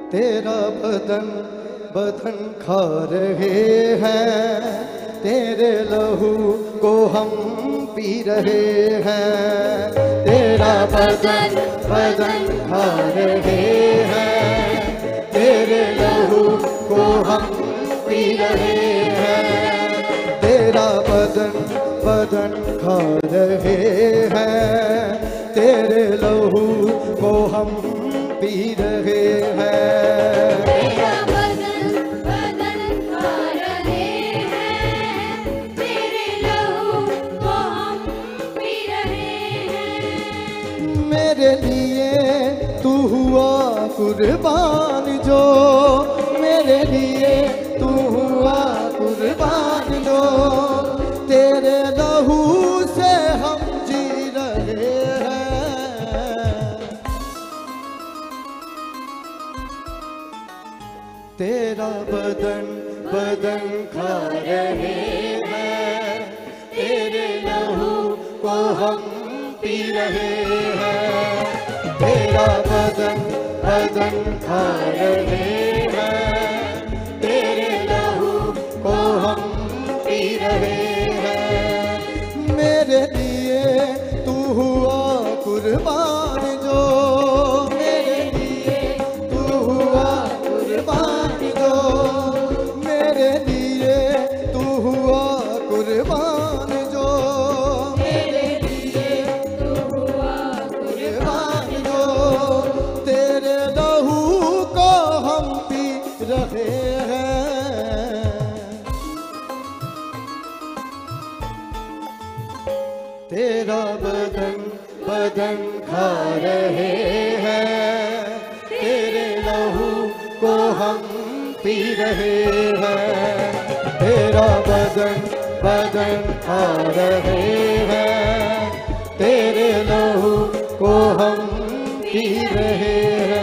तेरा बदन बदन खा रहे हैं, तेरे लहू को हम पी रहे हैं। तेरा बदन बदन खा रहे हैं, तेरे लहू को हम पी रहे हैं। तेरा बदन बदन खा रहे हैं, तेरे लहू को हम पी रहे हैं। तेरा बदन बदन खा रहे हैं, तेरे लहू को हम पी रहे हैं। मेरे लिए तू हुआ कुर्बान जो, मेरे लिए तू हुआ कुर्बान जो, तेरे लहू से हम जी रहे हैं। तेरा बदन बदन खा रहे हैं, तेरे लहू को हम पी रहे हैं। तेरा बदन बदन खा रहे हैं, तेरे लहू को हम पी रहे हैं। मेरे लिए तू हुआ कुर्बान जो, मेरे लिए तू हुआ कुर्बान जो, मेरे लिए तू हुआ कुर्बान जो, मेरे लिए तू हुआ कुर्बान जो, तेरे लहू को हम पी रहे हैं। तेरा बदन बदन खा रहे हैं, तेरे लहू को हम पी रहे हैं। तेरा बदन बदन खा रहे हैं, तेरे लहू को हम पी रहे हैं।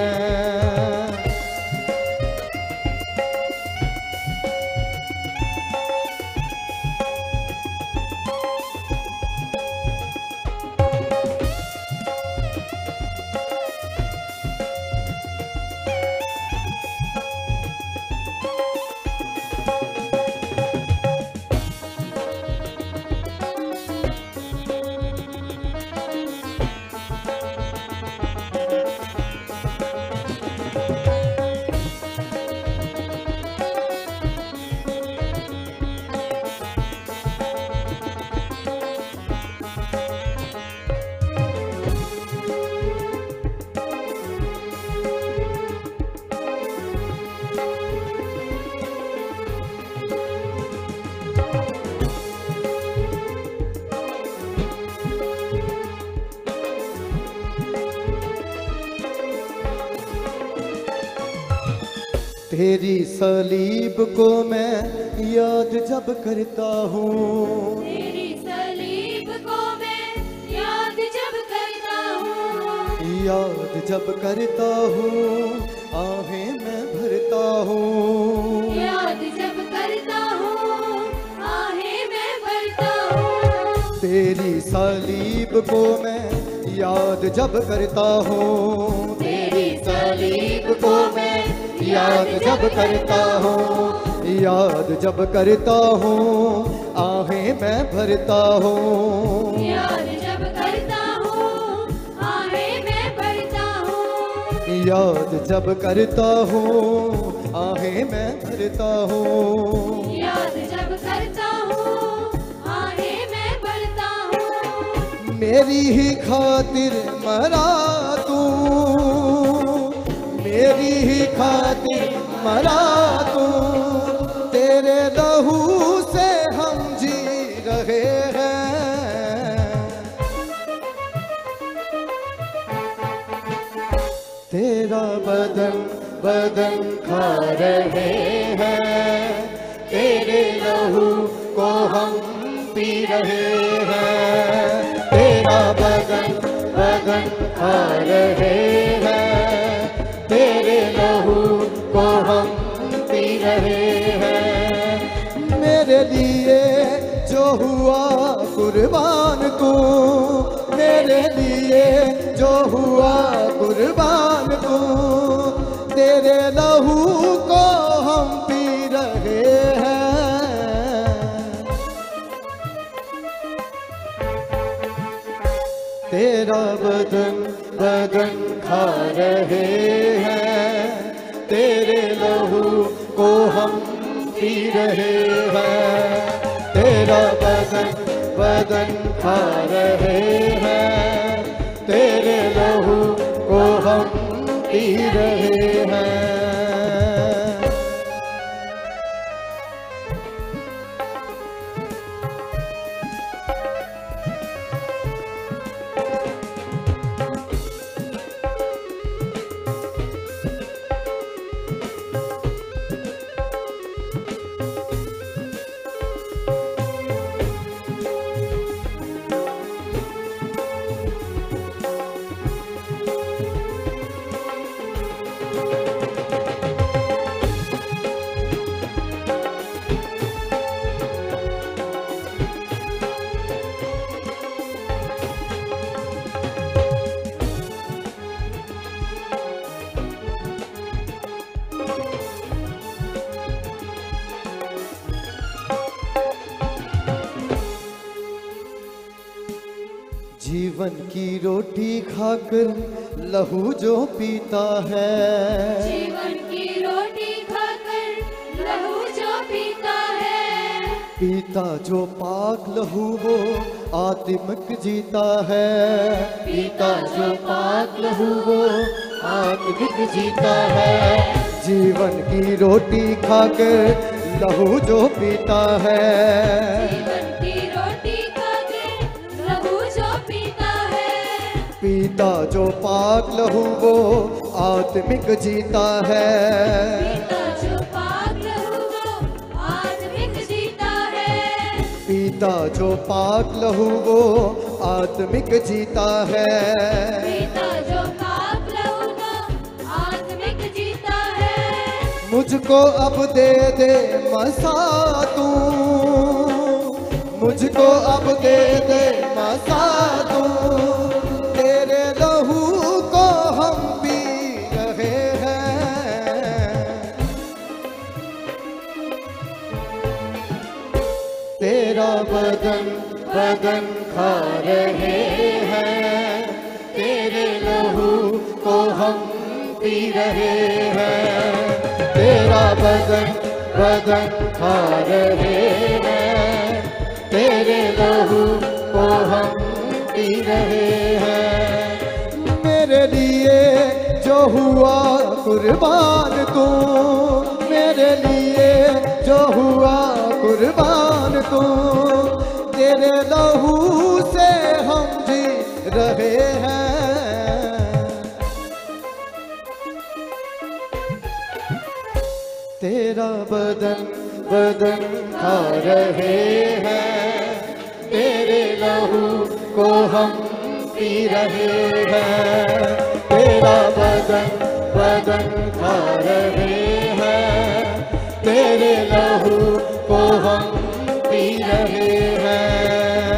तेरी सलीब को मैं याद जब करता हूँ, तेरी सलीब को मैं याद जब करता हूँ, याद जब करता हूँ आहें मैं भरता हूँ। याद जब करता हूँ आहें मैं भरता हूँ। तेरी सलीब को मैं याद जब करता हूँ, तेरी सलीब को मैं याद जब करता हूँ, याद जब करता हूँ आहें मैं भरता हूँ। याद जब करता हूँ आहें मैं भरता हूँ। याद जब करता हूँ आहें मैं भरता हूँ। याद जब करता हूँ आहें मैं भरता हूँ। मेरी ही खातिर मरा तू, मेरी ही खातिर मरा तू, तेरे लहू से हम जी रहे हैं। तेरा बदन बदन खा रहे हैं, तेरे लहू को हम पी रहे हैं। तेरा बदन बदन खा रहे हैं, तेरे लहू को हम पी रहे हैं। मेरे लिए जो हुआ कुर्बान तू, मेरे लिए जो हुआ कुर्बान तू, तेरे तेरे लहू को हम पी रहे हैं। तेरा बदन बदन खा रहे हैं, तेरे लहू को हम पी रहे हैं। तेरा बदन बदन खा रहे हैं, तेरे लहू को हम पी रहे हैं। जीवन की रोटी खाकर लहू जो पीता है, जीवन की रोटी खाकर लहू जो पीता है, पीता जो पाक लहू वो आत्मिक जीता है। पीता जो पाक लहू वो आत्मिक जीता है। जीवन की रोटी खाकर लहू जो पीता है, जीवन की रोटी खाकर लहू जो पीता है, पीता जो पाक लहू वो आत्मिक जीता है। पीता जो पाक लहू वो आत्मिक जीता है, पीता जो पाक लहू वो आत्मिक जीता है। पीता जो पाक लहू वो आत्मिक जीता है। मुझको अब दे दे मसा तू, मुझको अब दे दे मसा तू, तेरे लहू को हम पी रहे हैं। तेरा बदन बदन खा रहे हैं, तेरे लहू को हम पी रहे हैं। तेरा बदन बदन खा रहे हैं, तेरे लहू को हम पी रहे हैं। मेरे लिए जो हुआ कुर्बान तू, मेरे लिए जो हुआ कुर्बान तू, तेरे लहू से हम जी रहे हैं। तेरा बदन बदन खा रहे हैं, तेरे लहू को हम पी रहे हैं। तेरा बदन बदन खा रहे हैं, तेरे लहू को हम पी रहे हैं।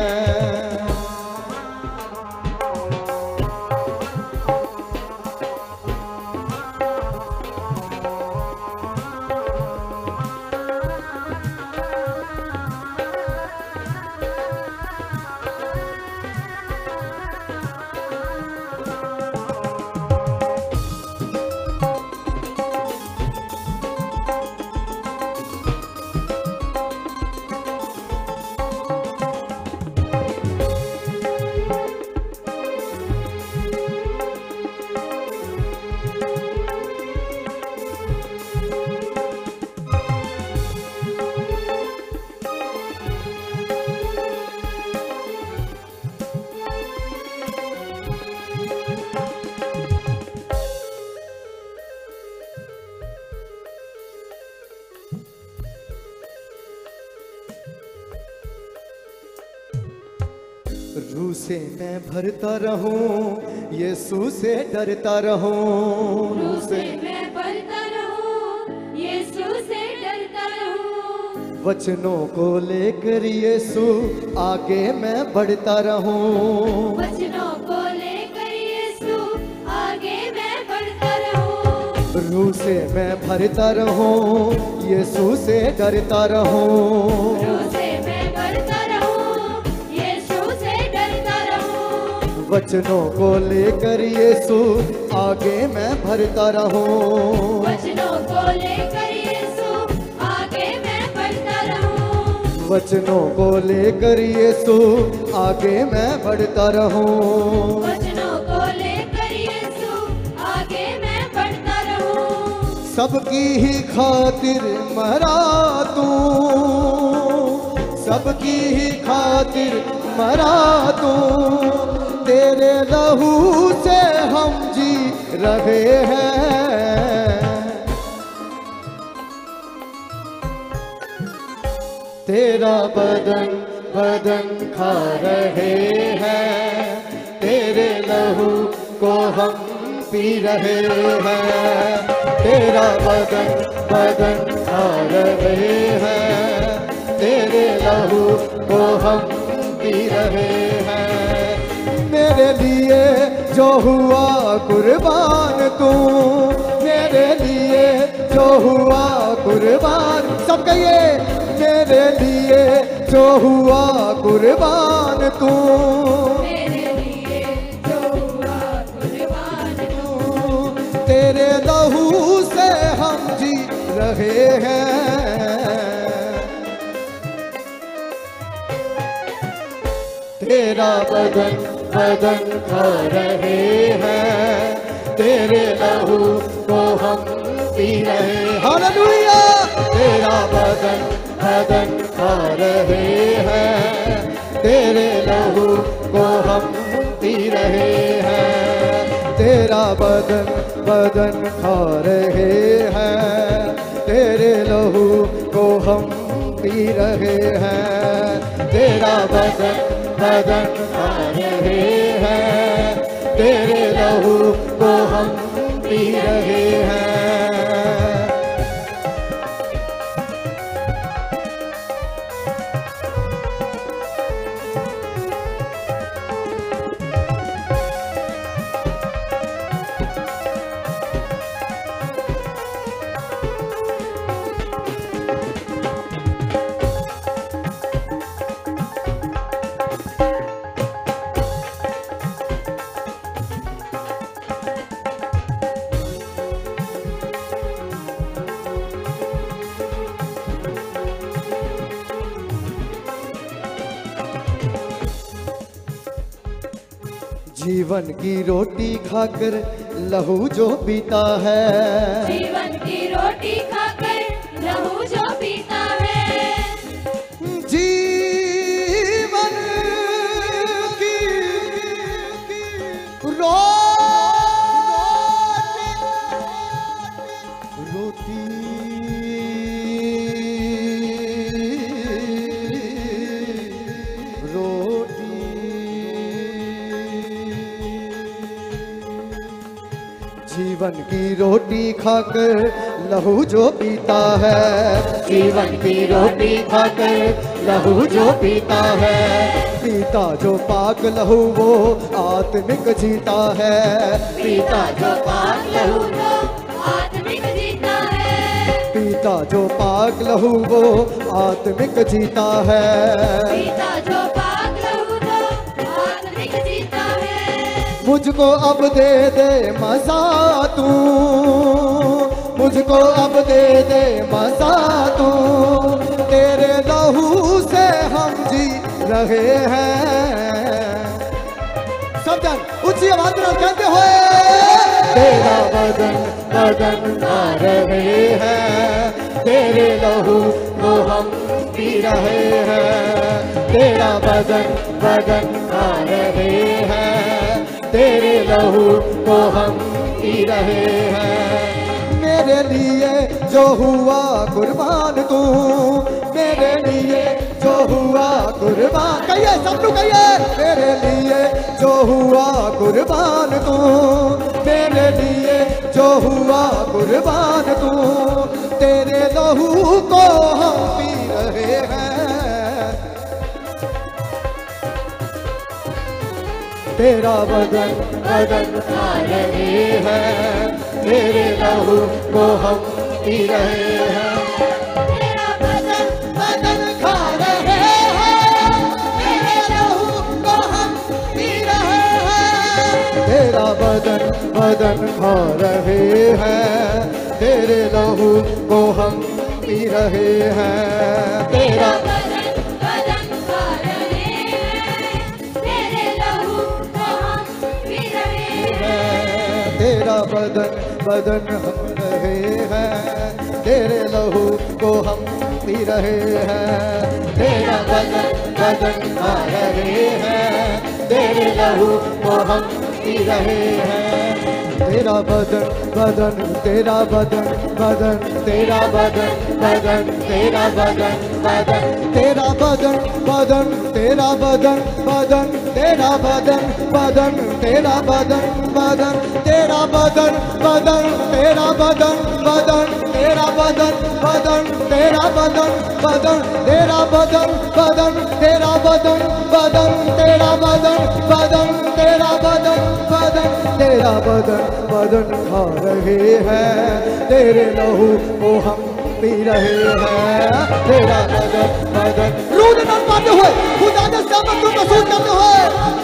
रूह से मैं भरता रहूं, यीशु से डरता रहूं। रूह से मैं भरता रहूं, यीशु से डरता रहूं। वचनों को लेकर यीशु आगे मैं बढ़ता रहूं। वचनों को लेकर यीशु आगे मैं बढ़ता रहूं। रूह से मैं भरता रहूं, यीशु से डरता रहूं। रूह से मैं भरता रहूं, यीशु से डरता रहूं। वचनों को लेकर यीशु आगे मैं भरता रहूं। वचनों को लेकर यीशु आगे मैं बढ़ता रहूं। वचनों को लेकर यीशु आगे मैं बढ़ता रहूं। वचनों को लेकर यीशु आगे मैं बढ़ता रहूं। सबकी ही खातिर मरा तू, सबकी ही खातिर मरा तू। तेरे लहू से हम जी रहे हैं। तेरा बदन बदन खा रहे हैं। तेरे लहू को हम पी रहे हैं। तेरा बदन बदन खा रहे हैं। तेरे लहू को हम पी रहे हैं। मेरे लिए जो हुआ कुर्बान तू, मेरे लिए जो हुआ कुर्बान। सब कहिए, मेरे लिए जो हुआ कुर्बान तू, मेरे लिए जो हुआ कुर्बान तू। तेरे लहू से हम जी रहे हैं। तेरा बदन बदन खा रहे हैं। तेरे लहू को हम पी रहे हैं। हालेलुया। तेरा बदन बदन खा रहे हैं। तेरे लहू को हम पी रहे हैं। तेरा बदन बदन खा रहे हैं। तेरे लहू को हम पी रहे हैं। तेरा बदन बदन खा रहे हैं। तेरे लहू को हम पी रहे हैं। जीवन की रोटी खाकर लहू जो पीता है। जीवन की रोटी खाकर लहू जो पीता है। जीवन की रोटी जीवन की रोटी खाकर लहू जो पीता है। जीवन की रोटी खाकर लहू जो पीता है। पीता जो पाक लहू वो आत्मिक जीता है। पीता जो पाक लहू वो आत्मिक जीता है। पीता जो पाक लहू वो आत्मिक जीता है। पीता जो पाक लहू वो आत्मिक जीता है। मुझको अब दे दे मजा तू, मुझको अब दे दे मजा तू। तेरे लहू से हम जी रहे हैं। सब जन ऊंची आवाज में कहते हुए, तेरा बदन बदन खा रहे हैं। तेरे लहू को हम पी रहे हैं। तेरा बदन बदन खा रहे हैं। तेरे लहू को हम पी रहे हैं। मेरे लिए जो हुआ कुर्बान तू, मेरे लिए जो हुआ कुर्बान। कहिए सब लोग कहिए, मेरे लिए जो हुआ कुर्बान तू, मेरे लिए जो हुआ कुर्बान तू। तेरे लहू को हम पी रहे हैं। तेरा बदन बदन खा रहे हैं। तेरे लहू को हम पी रहे हैं। तेरा बदन बदन खा रहे हैं, तेरे लहू को हम पी रहे हैं। तेरा बदन बदन खा रहे हैं, तेरे लहू को हम पी रहे हैं। तेरा तेरा बदन बदन खा रहे हैं, तेरे लहू को हम पी रहे हैं। तेरा बदन बदन हम रहे हैं, तेरे लहू को हम पी रहे हैं। तेरा बदन बदन खा रहे हैं, तेरे लहू को हम पी रहे हैं। तेरा बदन बदन तेरा बदन बदन तेरा बदन बदन तेरा बदन बदन तेरा बदन बदन तेरा बदन बदन तेरा बदन बदन तेरा बदन बदन तेरा बदन बदन तेरा बदन बदन तेरा बदन बदन तेरा बदन बदन तेरा बदन बदन तेरा बदन बदन तेरा बदन बदन तेरा बदन बदन तेरा बदन बदन खा रहे हैं, तेरे लहू को हम पी रहे हैं। तेरा बदन बदन रूद न पाते हुए खुदा के सामने तुम महसूस करते हुए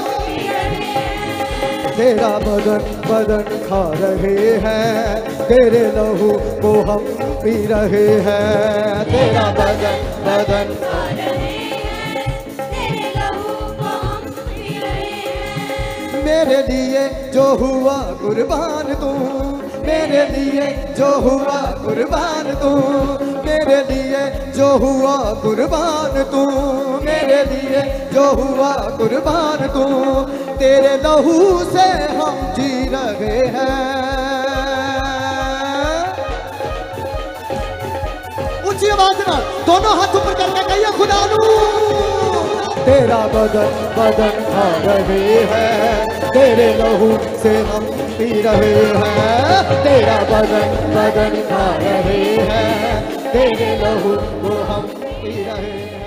तेरा बदन बदन खा रहे हैं, तेरे लहू को हम पी रहे हैं। तेरा बदन बदन खा रहे हैं, तेरे लहू को हम पी रहे हैं। मेरे लिए जो हुआ कुर्बान तू, मेरे लिए जो हुआ कुर्बान तू, मेरे लिए जो हुआ कुर्बान तू, मेरे लिए जो हुआ कुर्बान तू, तेरे लहू से हम जी रहे हैं। ऊंची आवाज में दोनों हाथ ऊपर करके कहिए खुदा नू। तेरा बदन बदन खा रहे हैं, तेरे लहू से हम पी रहे हैं। तेरा बदन बदन खा रहे हैं, तेरे लहू को हम पी रहे हैं।